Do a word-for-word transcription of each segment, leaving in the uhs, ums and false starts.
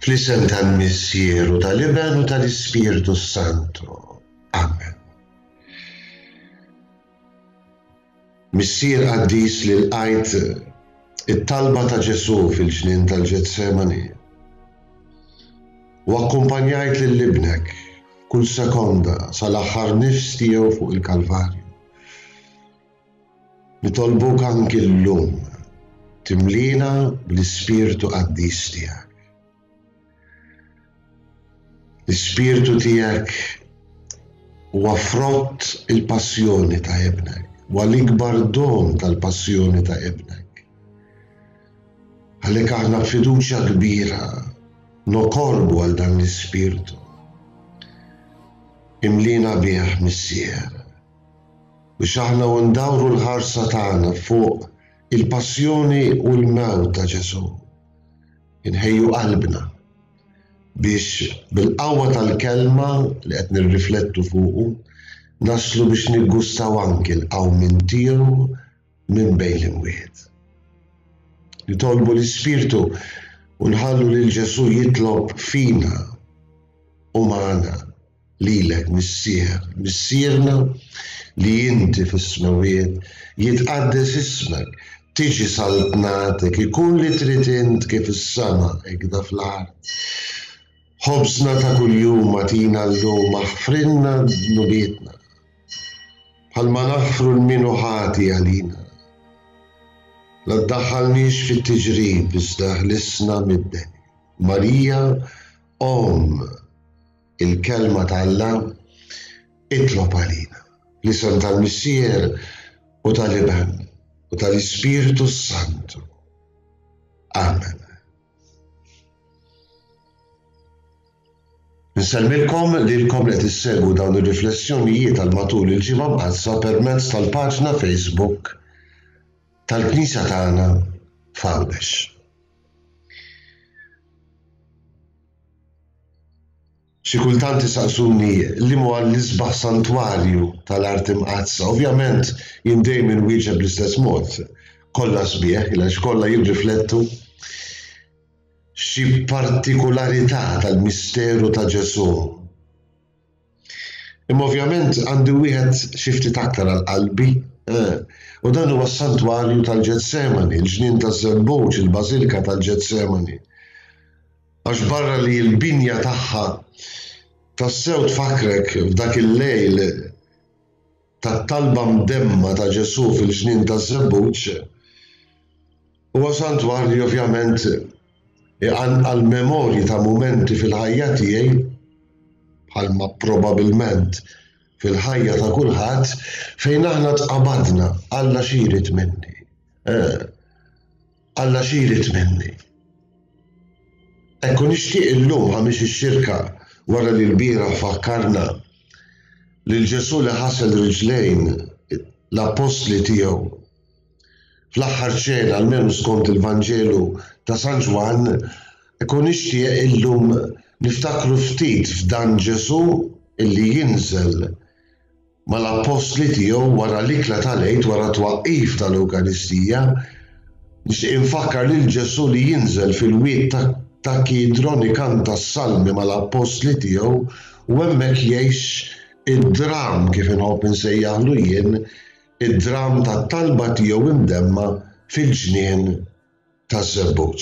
Fl-isem tal-Missier u tal-Iben u tal-Ispiritu Santu. Amen. Missier qaddis li lqajt it-talba ta' Ġesu fil-ġnien tal-Ġetsemani u akkumpanjajt lil-ibnek kull sekonda sal-aħħar nifs tiegħu fuq il-Kalvarju. Nitolbuk anki llum timlina bl-Ispiritu qaddis tiegħek. L-Ispiritu tiegħek huwa frott il-passjoni ta' ibnek, huwa l-ikbar don tal-passjoni ta' ibnek. Għalhekk aħna b'fiduċja kbira nokorbu għal dan l-Ispiritu. Imlina bih Missier biex aħna ndawru l-ħarsa tagħna fuq il-passjoni u l-mewt ta' Ġesu. Inħejju qalbna biex bil-qawwa tal-kelma li qed nirriflettu fuqu naslu biex niggustaw anki l-qawmin tiegħu minn bejn l-imwiet. Nitolbu l-Ispirtu u nħallu lil Ġesu jitlob fina u magħna lilek Missier, Missierna li inti fis-smawiet jitqaddes ismek, tiġi saltnatek, ikun li trid int kif is-sama hekk da fl-art. Ħobżna ta' kuljum atina llum aħfrilna dnubietna bħalma naħfru l-minu ħati għalina. La ddaħħalniex fit-tiġrib iżda ħlisna mid-deni. Marija, Om, il-kelma tal-Alla, itlob għalina. L-isem tal-Missier u tal-Iben u tal-Ispiritu Santu. Amen. Nselmilkom li l-kom li tissegwu dawn ir-riflessjonijiet għal matul il-ġimgħa mqassa permezz tal-paġna Facebook tal-Knisja tagħna f'Għawdex. Xi kultant isaqsuni li huwa l-isbaħ santwarju tal-art imqazza. Ovvjament jien dejjem inwieġeb bl-istess mod. Kollha sbieħ għaliex kollha jirriflettu xi partikularità tal-misteru ta' Ġesu. Imma ovvjament għandi wieħed xi ftit aktar għall-qalbi, u dan huwa s-santwarju tal-Ġetsemani, il-ġnien taż-Żebbuġ, il-Bażilika tal-Ġetsemani. Għax barra li l-binja tagħha tassew tfakrek f'dak il-lejl tat-talba mdemma ta' Ġesu fil-ġnien taż-Żebbuġ, huwa santwarju ovvjament għal-memorji ta' mumenti fil-ħajja tiegħi bħalma probabbilment fil-ħajja ta' kulħadd fejn aħna tqabadna Alla xirid minni. Alla xirid minni. Ekku nixtieq illum ħames ix-xirka wara li l-bieraħ fakkarna lil Ġesu li ħasel riġlejn l-apostli tiegħu fl-aħħar ċena almenu skont il-Vanġelu ta' San Ġwan, ekku nixtieq illum niftakru ftit f'dan Ġesu illi jinżel mal-apostli tiegħu wara l-ikla tal-għid wara twaqqif tal-Ewkaristija, nixtieq infakkar lil Ġesu li jinżel fil-wied ta' Kidron ikanta s-salmi mal-apostli tiegħu u hemmhekk jgħix id-dram kif inħobb insejjaħlu jien, id-dram tat-talba tiegħu imdemma fil-ġnien taż-Żebbuġ.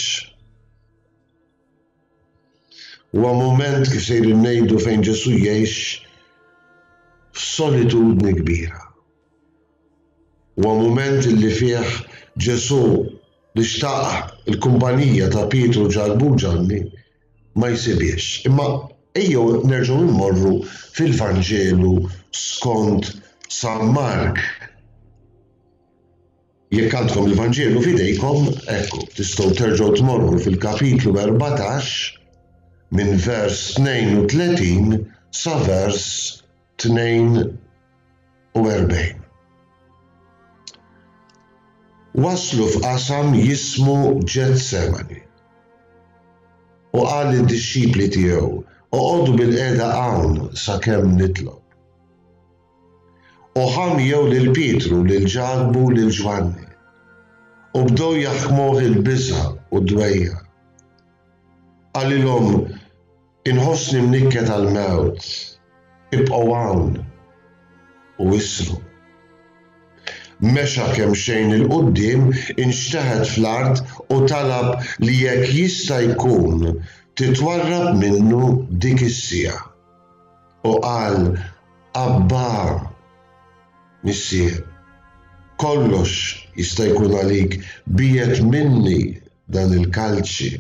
Huwa mument kif sejrin ngħidu fejn Ġesu jgħix f'solitudni kbira. Huwa mument illi fih Ġesu li xtaq il-kumpanija ta' Pietru, Ġakob u Ġanni ma jsibiex. Imma ejjew nerġgħu nmorru fil-Vanġelu skont San Mark. Jekk għandkom il-Vanġelu f'idejkom, ekku, tistgħu terġgħu tmorru fil-kapitlu erbatax minn vers tnejn u tletin sa vers tnejn u erbgħin. Waslu f'qasam jismu Ġetsemani. U qal lid-dixxipli tiegħu, oqgħodu bil-qiegħda hawn sakemm nitlob. U ħamjew lil Pietru, lil Ġakob u lil Ġwanni. U bdew jaħkmuh il-biża' u d-dwejja. Għalilhom inħossni mnikket għall-mewt, ibqgħu hawn u wislu. Mexa kemm xejn il-qudiem inxteħed fl-art u talab li jekk jista' jkun titwarrab minnu dik is-sija. U qal, Abba, missier, kollox jista' jkun għalik biet minni dan il-kalċi.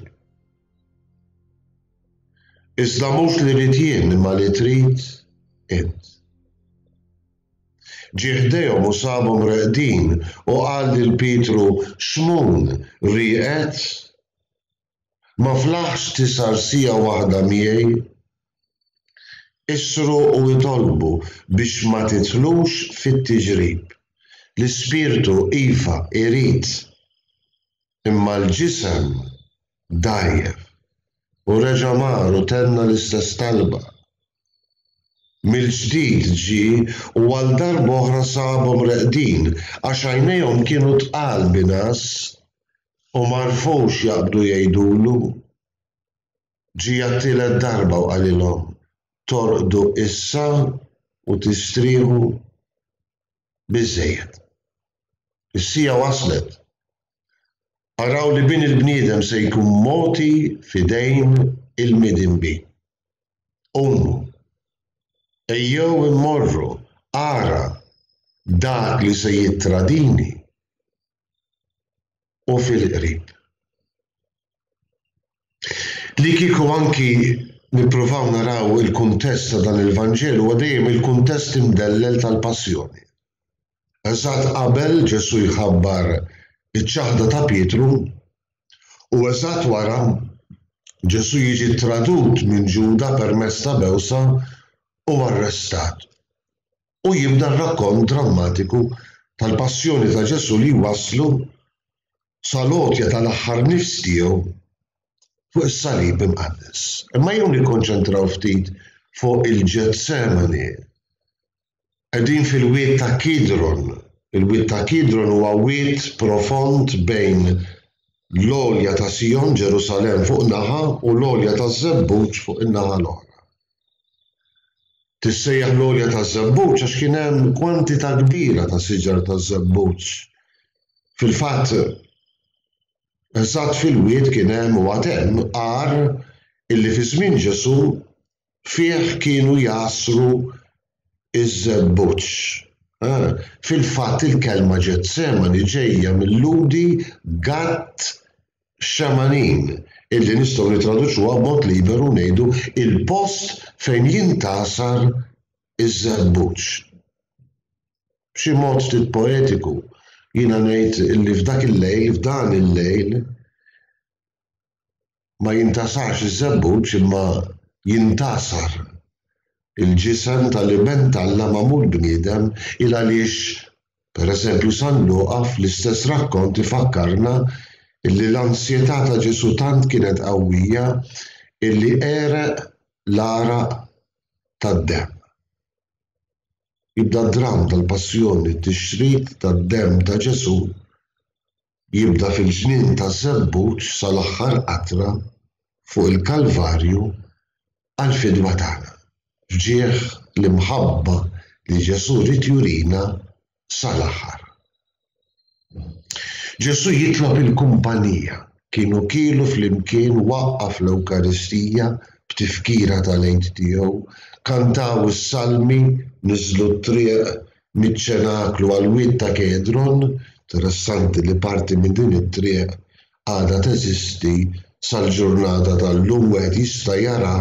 Iżda mhux li rid jien imma li trid int. Ġie ħdejhom u sabhom reqdin u qal lil Pietru x'mun rieqed? Ma flaħx tisar sija waħda miegħi? Issru u jitolbu biex ma titlux fit-tiġrib. L-ispirtu iva irid imma l-ġisem dajjef u reġa' mar u tenna l-istess talba. Mill-ġdid ġie u għal darba oħra sabhom reqdin għax għajnejhom kienu tqal binas u ma rfux jaqbdu jgħidulu. Ġie għat-tielet darba u qalilhom torqdu issa u tistrieħu biżżejjed. Is-sija waslet. Araw li bin il-bniedem se jkun moti f'idejn il-midinbi. Ummu, ejjew immorru ara dak li se jittradini u fil-qrib. Li kieku anki nippruvaw naraw il-kuntest ta' dan il-Vanġelu u dejjem il-kuntest imdellel tal-passjoni. Eżatt qabel Ġesu jħabbar iċ-ċaħda ta' Pietru u eżatt wara Ġesu jiġi tradut minn Ġuda permezz ta' bewsa u arrestat. U jibda r-rakkont drammatiku tal-passjoni ta' Ġesu li waslu sal-għotja tal-aħħar nifs tiegħu fuq is-salib imqaddes. Imma jew nikkonċentraw ftit fuq il-Ġetsemani. Qegħdin fil-wied ta' Kidron. Il-wied ta' Kidron huwa wied profond bejn l-għolja ta' Sion, Ġerusalemm fuq naħa u l-għolja ta' Żebbuġ fuq in-naħa l-oħra. Tissejjaħ l-għolja ta' Żebbuġ għax kien hemm kwantità kbira ta' siġar ta' Żebbuġ. Fil-fatt, eżatt fil-wied kien hemm u għad hemm għar illi fi żmien Ġesu fih kienu jasru iż-Żebbuġ. Fil-fatt il-kelma Ġetsemani ġejja mill-ludi Gat Xamanin illi nistgħu nitraduċuha b'mod liberu ngħidu il-post fejn jintasar iż-Żebbuġ. B'xi mod ftit poetiku jiena ngħid illi f'dak il-lejl, f'dan il-lejl ma jintasarx iż-Żebbuġ imma jintasar il-ġisem tal-iben Alla magħmul bniedem il għaliex pereżempju San Luqa fl-istess rakkont ifakkarna illi l-ansjetà ta' Ġesu tant kienet qawwija illi għereq l-għaraq tad-demm. Jibda d-dram tal-passjoni, t-tixrid tad-demm ta' Ġesu jibda fil-ġnien ta' Żebbuġ sal-aħħar qatra fuq il-Kalvarju għall-fidwa tagħna. Fġieħ l-imħabba li Ġesu rid jurina sal-aħħar. Ġesu jitlob il-kumpanija. Kienu kielu flimkien waqqaf l-Ewkaristija b'tifkira tal-għid tiegħu, kantaw is-salmi, niżlu t-triq miċ-ċenaklu għall-wied ta' Kedron, interessanti li parti minn din it-triq għadha teżisti sal-ġurnata tal-lum wieħed jista' jara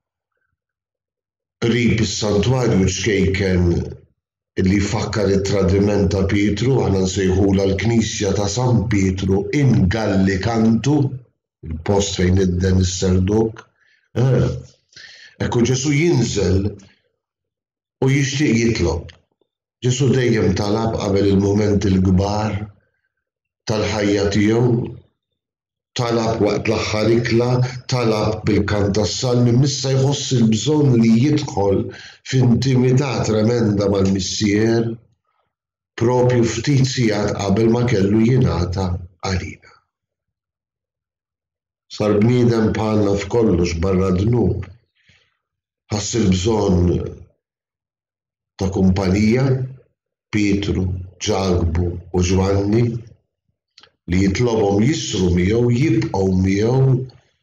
qrib is-santwarju ċkejken illi jfakkar it-tradiment ta' Pietru, aħna nsejħula l-Knisja ta' San Pietru in Gallikantu, il-post fejn idden is-Serduk. Ekku Ġesu jinżel u jixtieq jitlob. Ġesu dejjem talab qabel il-mument il-kbar tal-ħajja tiegħu, talab waqt l-aħħar ikla, talab bil-kant tas-salmi, missa jħoss il-bżonn li jidħol f'intimità tremenda mal-Missier propju ftit sigħat qabel ma kellu jingħata għalina. sar bniedem bħalna f'kollox barra dnub. Ħass il-bżonn ta' kumpanija, Pietru, Ġalbu u Ġwanni, li jitlobhom jisru miegħu, jibqgħu miegħu,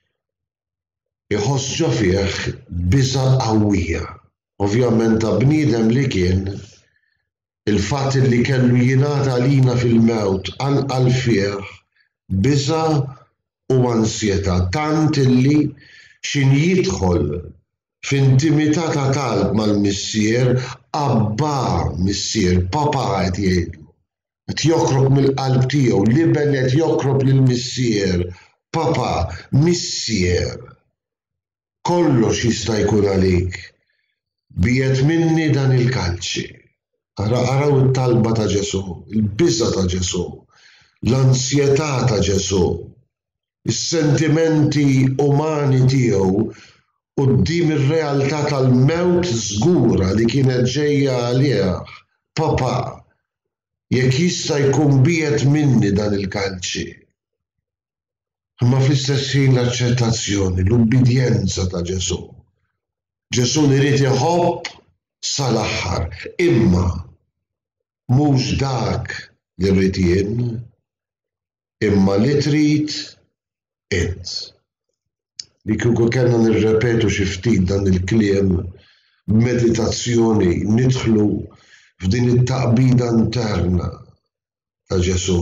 iħoss ġo fih biża' qawwija. Ovvjament ta' bniedem li kien, il-fatt li kellu jingħata lina fil-mewt anqal fih biża' u ansjetà tant illi xin jidħol f'intimità ta' talb mal-missier, abba missier, papa qed jgħidlu. Qed jokrok mill-qalb tiegħu, liben qed jokrok lill-missier, papa, missier. Kollox jista' jkun għalik. Biet minni dan il-kalċi. Araw it-talba ta' Ġesu, il-biża ta' Ġesu, l-ansjetà ta' Ġesu, is-sentimenti umani tiegħu quddiem ir-realtà tal-mewt żgura li kienet ġejja għalih. Papa, jekk jista' jkun biet minni dan il-kalċi. Imma fl-istess ħin l-aċċettazzjoni, l-ubbidjenza ta' Ġesu. Ġesu li rid iħobb sal-aħħar, imma mhux dak li rrid jien, imma li trid int. Li kieku kellna nirrepetu xi ftit dan il-kliem b'meditazzjoni nidħlu f'din it-taqbida interna ta' Ġesu.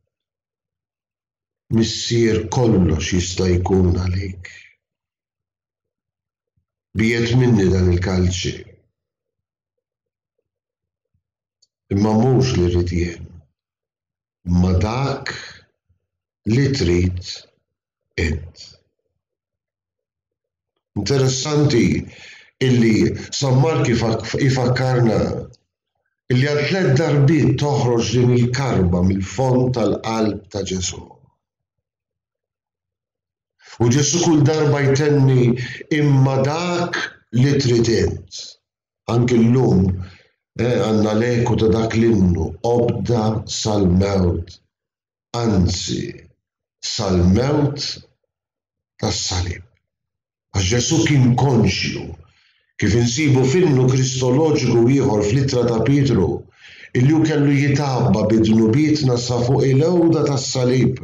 Missier kollox jista' jkun għalik. Biet minni dan il-kalċi. Imma mhux li rrid jien, imma dak li trid int. Interessanti illi San Mark ifakkarna illi għal tliet darbiet toħroġ din il-karba mill-fond tal-qalb ta' Ġesu. U Ġesu kull darba jtenni imma dak li trid int. Anke llum għandna l-eku ta' dak l-innu, obda sal-mewt, anzi sal-mewt tas-salib. Għax Ġesu kien konxju kif insibu finnu kristoloġiku ieħor fl-ittra ta' Pietru illi hu kellu jitabba bid-dnubietna sa fuq il-ewda tas-salib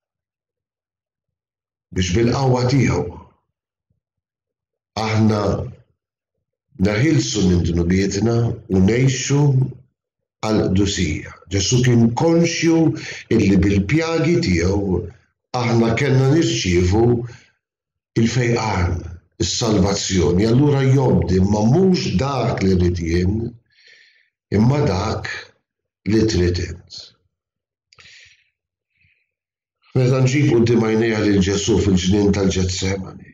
biex bil-qawwa tiegħu aħna naħilsu minn dnubietna u ngħixu għal qdusija. Ġesu kien konxju illi bil-pjagi tiegħu aħna kellna nirċievu il-fejqan, is-salvazzjoni. Allura jobdi imma mhux dak li rrid jien, imma dak li trid int. Meta nġib quddiem għajnejha lil Ġesu fil-ġnien tal-Ġetsemani.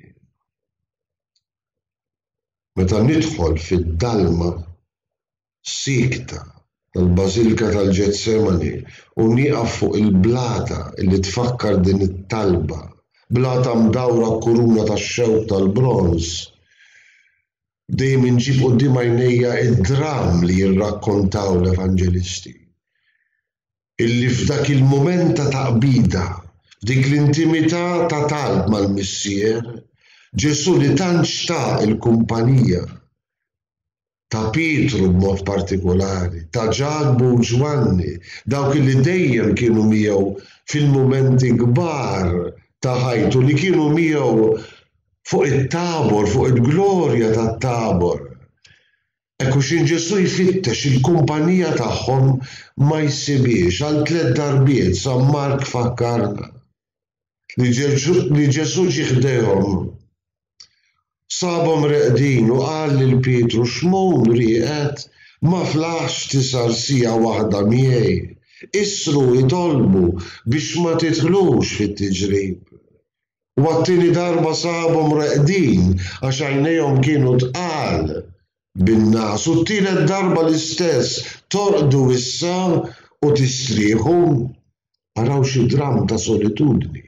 Meta nidħol fid-dalma sikta tal-Bażilika tal-Ġetsemani u nieqaf fuq il-blata li tfakkar din it-talba, blata mdawra kuruna tax-xewk tal-bronż, dejjem inġib quddiem għajnejja id-dram li jirrakkontaw l-Evanġelisti. Illi f'dak il-mument ta' taqbida, dik l-intimità ta' talb mal-missier, Ġesu li tant xtaq il-kumpanija ta' Pietru b'mod partikolari, ta' Ġalbu u Ġwanni, dawk li dejjem kienu miegħu fil-mumenti kbar ta' ħajtu, li kienu miegħu fuq it-Tabor, fuq il-glorja tat-Tabor. Ekku xin Ġesu jfittex il-kumpanija tagħhom ma jsibiex għal tliet darbiet. San Mark fakkarna li Ġesu ġie ħdejhom, sabhom reqdin u qal lil Pietru x'mon rieqed ma flaħx tisar sija waħda miegħi. Isru jitolbu biex ma tidħlux fit-tiġrib. U għat-tieni darba sabhom reqdin għax għajnejhom kienu tqal bin-nas. U t-tielet darba l-istess torqdu issa u tistrieħu. Araw xi dram ta' solitudni.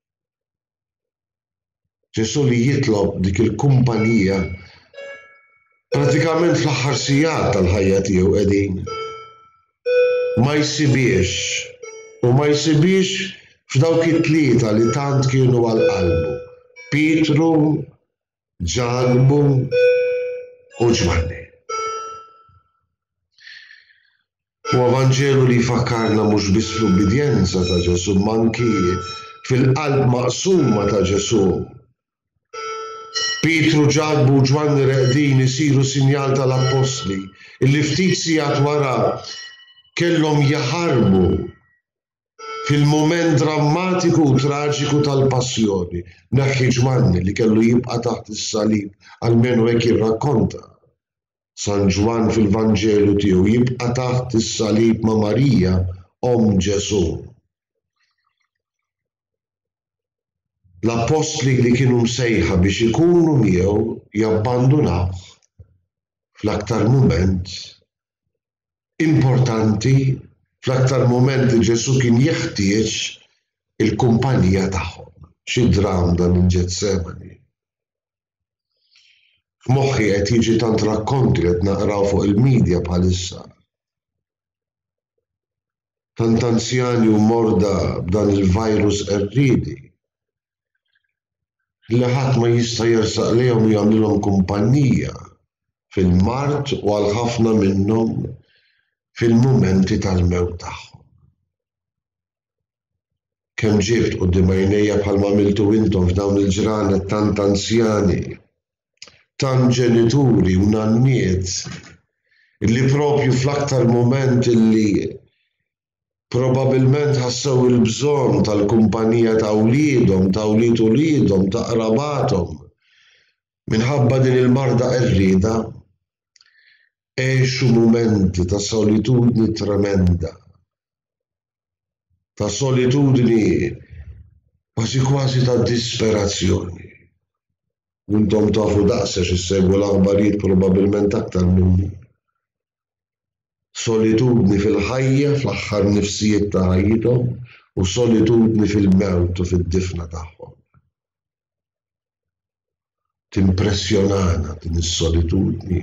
Ġesu li jitlob dik il-kumpanija pratikament fl-aħħar sigħat tal-ħajja tiegħu qegħdin. Ma jsibiex u ma jsibiex F'dawk it-tlieta li tant kienu għal-qalbu, Pietru, Ġakobu u Ġwanni. U Evanġelu li jfakkarna mhux biss fl-ubbidjenza ta' Ġesu, manki fil-qalb maqsuma ta' Ġesu. Pietru, Ġakobu u Ġwanni reqdin isiru sinjal tal-Apostli, illi ftit sigħat wara kellhom jaħarbu fil-mument drammatiku u traġiku tal-passjoni. Neħħi Ġwanni li kellu jibqa' taħt is-salib, almenu hekk jirrakkonta San Ġwan fil-Vanġelu tiegħu, jibqa' taħt is-salib ma' Marija, Omm Ġesu. L-apostli li kienu msejħa biex ikunu miegħu jabbandunaw fl-aktar mument importanti, fl-aktar mument li Ġesu kien jeħtieġ il-kumpanija tagħhom. Xi dram dan il-Ġetsemani. F'moħħi qed jiġi tant rakkonti li qed naqraw fuq il-midja bħalissa. Tant anzjani u morda b'dan il-virus qerriedi li ħadd ma jista' jersaq lejhom u jagħmlilhom kumpanija fil-mart u għal ħafna minnhom fil-mumenti tal-mewt tagħhom. Kemm ġibt quddiem għajnejja bħalma għamiltu intom f'dawn il-ġranet tant anzjani, tant ġenituri u nanniet illi propju fl-aktar mument illi probabilment ħassew il-bżonn tal-kumpanija ta' wliedhom, ta' wlied uliedhom, ta' qrabathom minħabba din il-marda qerrieda, għexu mumenti ta' solitudni tremenda, ta' solitudni quasi quasi ta' disperazzjoni. Intom tafu daqsex issegwu l-aħbarijiet probabbilment aktar minni. Solitudni fil-ħajja, fl-aħħar nifsijiet ta' ħajjithom, u solitudni fil-mewt u fid-difna tagħhom. Timpressjonana din is-solitudni.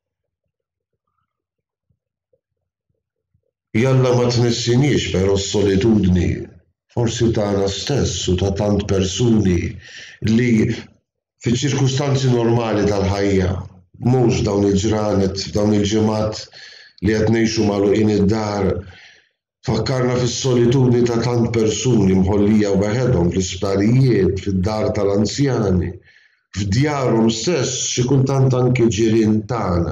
Jalla ma tnissinix però s-solitudni forsi tagħna stess u ta' tant persuni li fiċ-ċirkustanzi normali tal-ħajja, mhux dawn il-ġranet, dawn il-ġimgħat li qed ngħixu magħluqin id-dar, fakkarna fis-solitudni ta' tant persuni mħollija waħedhom fl-isptarijiet, fid-dar tal-anzjani, f'djarhom stess, xi kultant anke ġirien tagħna.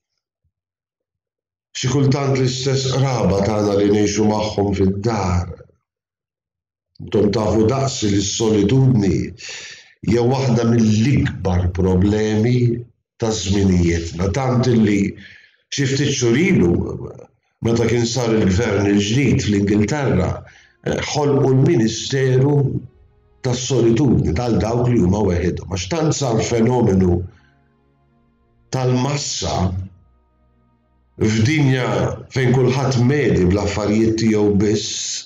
Xi kultant l-istess qraba tagħna li ngħixu magħhom fid-dar. Intom tafu daqs li s-solitudni hija waħda mill-ikbar problemi ta' żminijietna, tant li xi ftit xhur ilu meta kien sar il-gvern il-ġdid fl-Ingilterra ħolqu l-Ministeru tas-Solitudni tal dawk li huma weħidhom, għax tant sar fenomenu tal-massa f'dinja fejn kulħadd medi bl-affarijiet tiegħu biss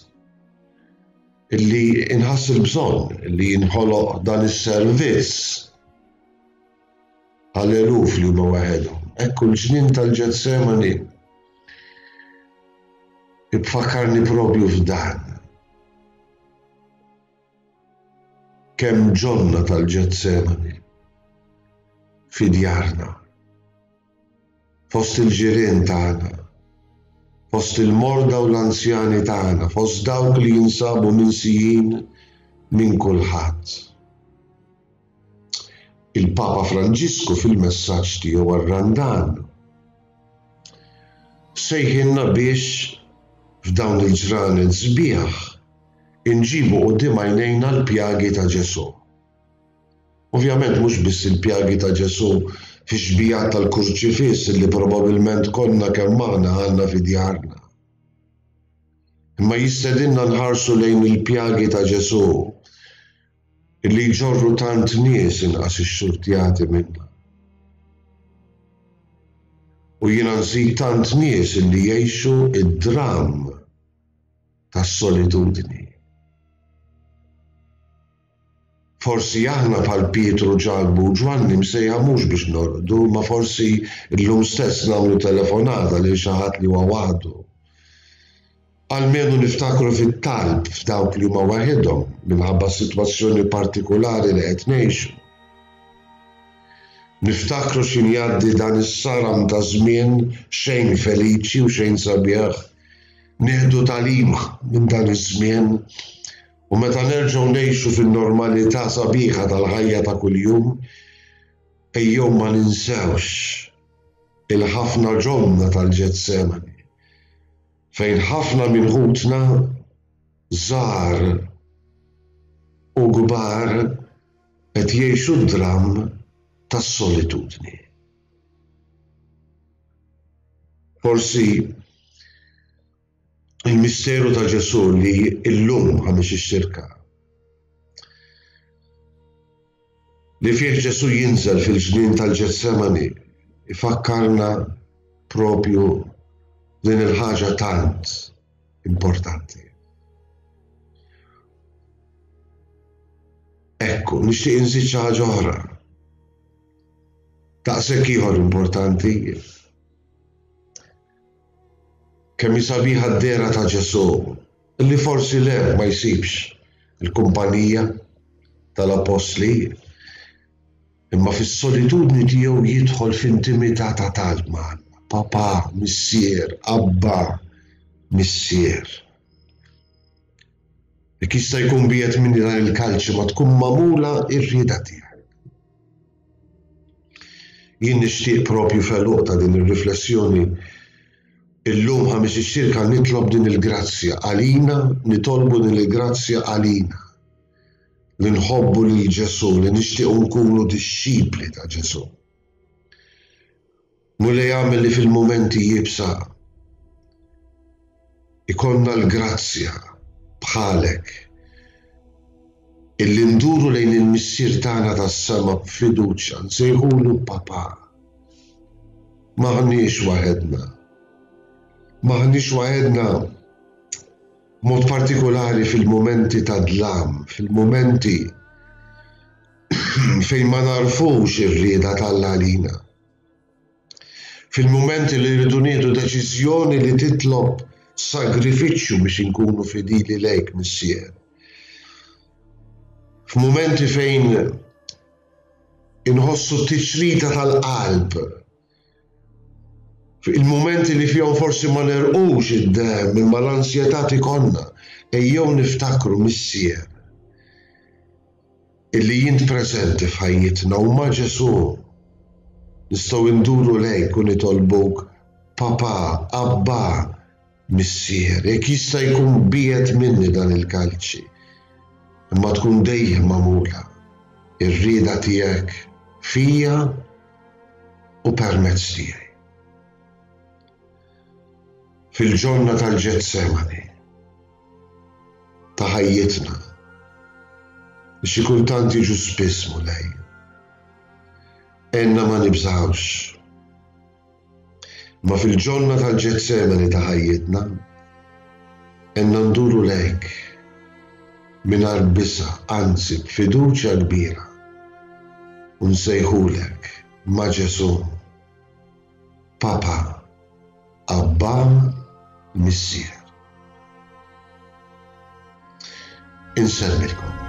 illi inħass il-bżonn illi jinħoloq dan is-servizz għall-eluf li huma waħedhom. Ekku l-ġnien tal-Ġetsemani ibfakkarni propju f'dan. Kemm ġonna tal-Ġetsemani fi djarna, fost il-ġirien tagħna, fost il-morda u l-anzjani tagħna, fost dawk li jinsabu minsijin minn kulħadd. Il-Papa Franġisku fil-messaġġ tiegħu għar-Randan sejħinna biex f'dawn il-ġranet sbieħ inġibu quddiem għajnejna l-pjagi ta' Ġesu. Ovvjament mhux biss il-pjagi ta' Ġesu fix-xbijat tal-kurċifiss li probabbilment konna kemm aħna għandna fi djarna. Imma jistedinna nħarsu lejn il-pjagi ta' Ġesu illi jġorru tant nies inqas ix-xurtjati minnha. U jiena nżid tant nies illi jgħixu id-dram tas-solitudni. Forsi aħna bħal Pietru, Ġakobu u Ġwanni msejħa mhux biex norqdu, ma forsi llum stess nagħmlu telefonata lil xi ħadd li huwa waħdu. Almenu niftakru fit-talb f'dawk li huma waħedhom minħabba sitwazzjoni partikolari li qed ngħixu. Niftakru x'in jgħaddi dan is-saram ta' żmien xejn feliċi u xejn sabiħ. Nieħdu talima minn dan iż-żmien u meta nerġgħu ngħixu fin-normalità sabiħa tal-ħajja ta' kuljum, ejjew ma ninsewx il-ħafna ġonna tal-Ġetsemani fejn ħafna minn ħutna żgħar u kbar qed jgħixu d-dram tas-solitudni. Forsi il-misteru ta' Ġesu li llum ħames ix-xirka li fih Ġesu jinżel fil-ġnien tal-Ġetsemani ifakkarna propju din il-ħaġa tant importanti. Ekku, nixtieq inżid xi ħaġa oħra. Daqshekk ieħor importanti. Kemm sabiħa d-dera ta' Ġesu, illi forsi le ma jsibx il-kumpanija tal-apostli, imma fis-solitudni tiegħu jidħol f'intimità ta' talb magħna. Papa, missier, abba, missier. Jekk jista' jkun biegħed minni dan il-kalċi ma tkun magħmula r-rieda tiegħek. Jien nixtieq propju feluq ta' din ir-riflessjoni illum ħames ix-xirka nitlob din il-grazzja għalina, nitolbu din il-grazzja għalina. Li nħobbu lil Ġesu, li nixtiequ nkunu dixxipli ta' Ġesu. Mulli jagħmel li fil-mumenti jibsa ikollna l-grazzja bħalek illi nduru lejn il-missier tagħna tas-sema b'fiduċja nsejħulu Papa. M'aħniex waħedna. M'aħniex waħedna mod partikolari fil-mumenti ta' dlam, fil-mumenti fejn ma narfux ir-rieda tal-Alla għalina. Fil-mumenti li rridu nieħdu deċiżjoni li titlob sagrifiċċju biex inkunu fidili lejk missier. F'mumenti fejn inħossu t-tixrita tal-qalb. Il-mumenti li fihom forsi ma nerqux id-demm imma l-ansjetà tikonna ejjew niftakru missier illi jint preżenti f'ħajjitna u ma' Ġesu nistgħu nduru lejk u nitolbuk Papa, Abba, missier. Jekk jista' jkun biegħed minni dan il-kalċi, imma tkun dejjem magħmula ir-rieda tiegħek fija u permezz tiegħi. Fil-ġonna tal-Ġetsemani ta' ħajjitna biex xi kultant jiġu spiss mulej. Enna ma nibżawx. Ma fil-ġonna tal-Ġetsemani ta' ħajjitna enna nduru lejk mingħajr bisa, anzi b'fiduċja kbira u nsejħulek ma' Ġesu Papa, Abba, missier. Insemmilkom.